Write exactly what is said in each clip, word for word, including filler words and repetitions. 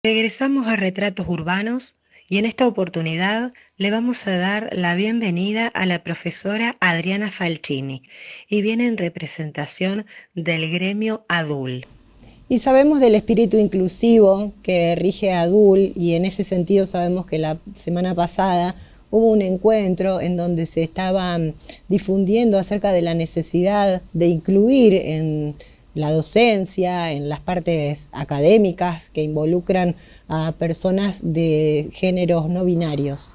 Regresamos a Retratos Urbanos y en esta oportunidad le vamos a dar la bienvenida a la profesora Adriana Falcini y viene en representación del gremio ADUL. Y sabemos del espíritu inclusivo que rige ADUL y en ese sentido sabemos que la semana pasada hubo un encuentro en donde se estaba difundiendo acerca de la necesidad de incluir en la docencia, en las partes académicas que involucran a personas de géneros no binarios.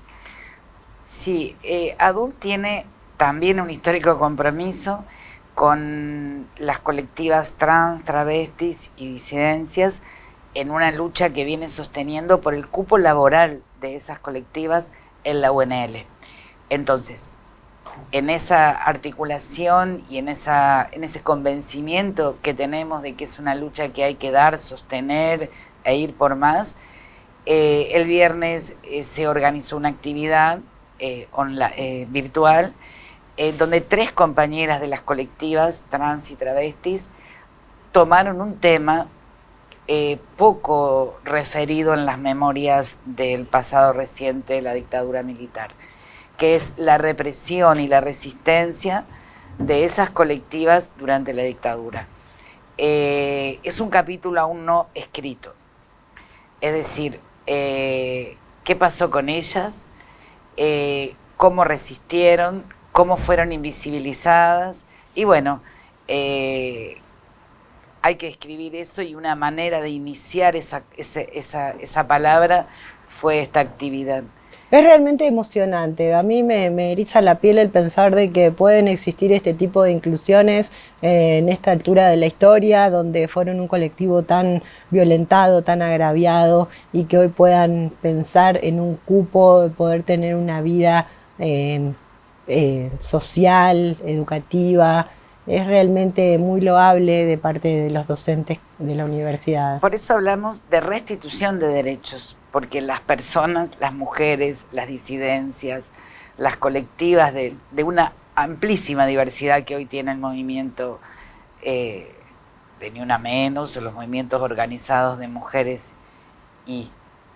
Sí, eh, ADUL tiene también un histórico compromiso con las colectivas trans, travestis y disidencias en una lucha que viene sosteniendo por el cupo laboral de esas colectivas en la U N L. Entonces, en esa articulación y en, esa, en ese convencimiento que tenemos de que es una lucha que hay que dar, sostener e ir por más, eh, el viernes eh, se organizó una actividad eh, online, eh, virtual eh, donde tres compañeras de las colectivas trans y travestis tomaron un tema eh, poco referido en las memorias del pasado reciente de la dictadura militar, que es la represión y la resistencia de esas colectivas durante la dictadura. Eh, es un capítulo aún no escrito, es decir, eh, qué pasó con ellas, eh, cómo resistieron, cómo fueron invisibilizadas, y bueno, eh, hay que escribir eso y una manera de iniciar esa, esa, esa, esa palabra fue esta actividad. Es realmente emocionante, a mí me, me eriza la piel el pensar de que pueden existir este tipo de inclusiones eh, en esta altura de la historia, donde fueron un colectivo tan violentado, tan agraviado, y que hoy puedan pensar en un cupo, de poder tener una vida eh, eh, social, educativa. Es realmente muy loable de parte de los docentes de la universidad. Por eso hablamos de restitución de derechos, porque las personas, las mujeres, las disidencias, las colectivas de, de una amplísima diversidad que hoy tiene el movimiento eh, de Ni Una Menos, o los movimientos organizados de mujeres y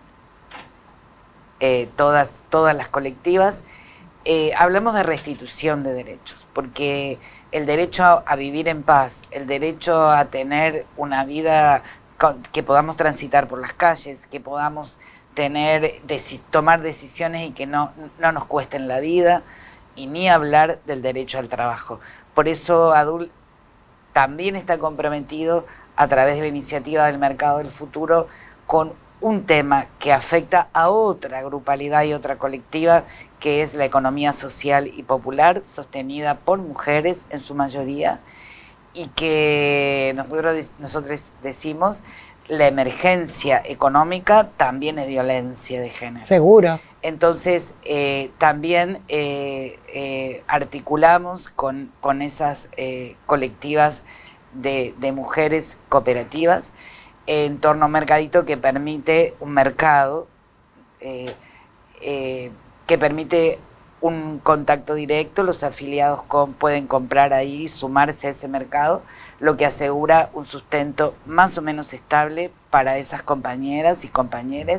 eh, todas, todas las colectivas, eh, hablamos de restitución de derechos, porque el derecho a, a vivir en paz, el derecho a tener una vida con, que podamos transitar por las calles, que podamos tener, deci tomar decisiones y que no, no nos cuesten la vida, y ni hablar del derecho al trabajo. Por eso ADUL también está comprometido a través de la iniciativa del Mercado del Futuro con un tema que afecta a otra grupalidad y otra colectiva, que es la economía social y popular, sostenida por mujeres en su mayoría, y que nosotros, nosotros decimos, la emergencia económica también es violencia de género. Seguro. Entonces, eh, también eh, eh, articulamos con, con esas eh, colectivas de, de mujeres cooperativas en torno a un mercadito que permite un mercado, eh, eh, que permite un contacto directo, los afiliados con, pueden comprar ahí, sumarse a ese mercado, lo que asegura un sustento más o menos estable para esas compañeras y compañeros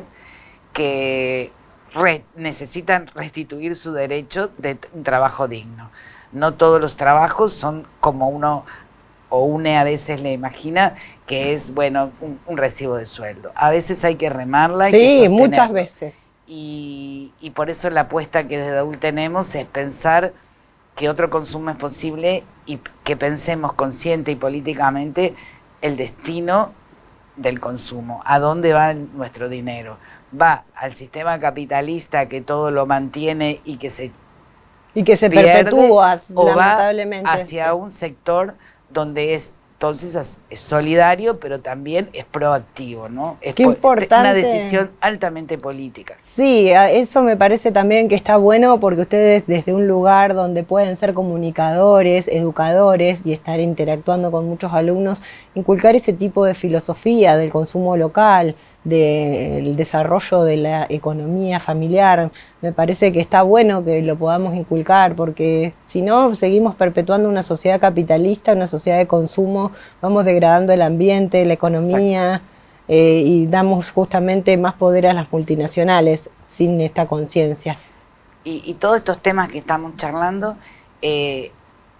que re, necesitan restituir su derecho de un trabajo digno. No todos los trabajos son como uno o une a veces le imagina, que es, bueno, un, un recibo de sueldo. A veces hay que remarla y sí, que sostenerla. muchas veces. Y, y por eso la apuesta que desde ADUL tenemos es pensar que otro consumo es posible y que pensemos consciente y políticamente el destino del consumo. ¿A dónde va nuestro dinero? ¿Va al sistema capitalista que todo lo mantiene y que se y que se pierde, perpetúa, o lamentablemente? Va hacia sí. un sector donde es entonces es solidario, pero también es proactivo, ¿no? Es Qué importante. Una decisión altamente política. Sí, eso me parece también que está bueno, porque ustedes desde un lugar donde pueden ser comunicadores, educadores y estar interactuando con muchos alumnos, inculcar ese tipo de filosofía del consumo local, del desarrollo de la economía familiar, me parece que está bueno que lo podamos inculcar, porque si no seguimos perpetuando una sociedad capitalista, una sociedad de consumo, vamos degradando el ambiente, la economía. Exacto. eh, y damos justamente más poder a las multinacionales sin esta conciencia. Y, y todos estos temas que estamos charlando, eh,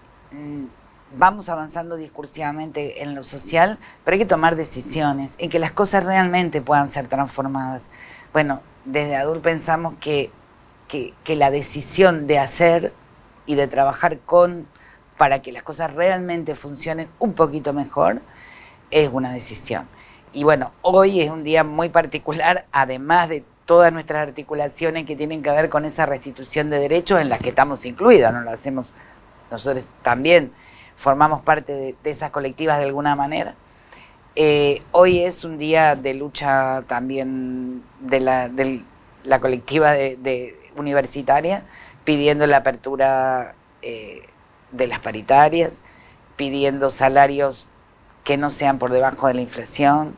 vamos avanzando discursivamente en lo social, pero hay que tomar decisiones en que las cosas realmente puedan ser transformadas. Bueno, desde ADUR pensamos que, que, que la decisión de hacer y de trabajar con, para que las cosas realmente funcionen un poquito mejor, es una decisión. Y bueno, hoy es un día muy particular, además de todas nuestras articulaciones que tienen que ver con esa restitución de derechos en las que estamos incluidos, no lo hacemos nosotros también, formamos parte de, de esas colectivas de alguna manera. Eh, hoy es un día de lucha también de la, de la colectiva de, de universitaria, pidiendo la apertura eh, de las paritarias, pidiendo salarios que no sean por debajo de la inflación.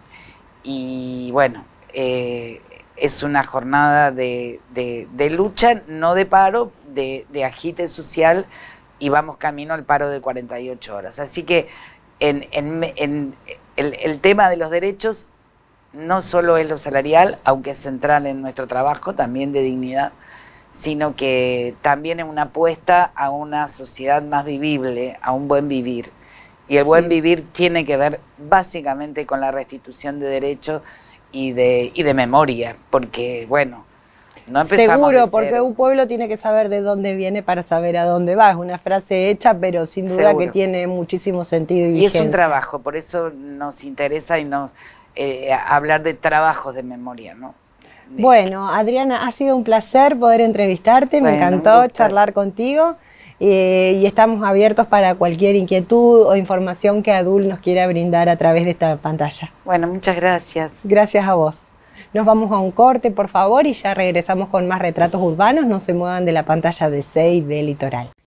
Y bueno, eh, es una jornada de, de, de lucha, no de paro, de, de agite social, y vamos camino al paro de cuarenta y ocho horas. Así que en, en, en el, el tema de los derechos no solo es lo salarial, aunque es central en nuestro trabajo, también de dignidad, sino que también es una apuesta a una sociedad más vivible, a un buen vivir. Y el buen sí. vivir tiene que ver básicamente con la restitución de derechos y de, y de memoria, porque bueno, no empezamos Seguro, de porque cero. un pueblo tiene que saber de dónde viene para saber a dónde va. Es una frase hecha, pero sin duda Seguro. que tiene muchísimo sentido y Y vigencia. es un trabajo, por eso nos interesa y nos eh, hablar de trabajos de memoria, ¿no? De... Bueno, Adriana, ha sido un placer poder entrevistarte, Bueno, me encantó charlar contigo eh, y estamos abiertos para cualquier inquietud o información que ADUL nos quiera brindar a través de esta pantalla. Bueno, muchas gracias. Gracias a vos. Nos vamos a un corte, por favor, y ya regresamos con más retratos urbanos. No se muevan de la pantalla de C E I de Litoral.